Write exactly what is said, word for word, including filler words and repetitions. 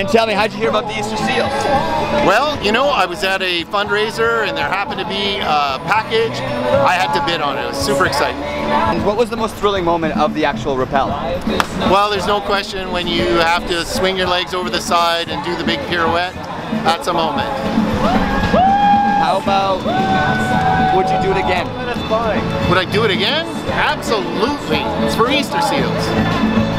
And tell me, how'd you hear about the Easter Seals? Well, you know, I was at a fundraiser and there happened to be a package. I had to bid on it. It was super exciting. And what was the most thrilling moment of the actual rappel? Well, there's no question when you have to swing your legs over the side and do the big pirouette. That's a moment. How about, would you do it again? Would I do it again? Absolutely. It's for Easter Seals.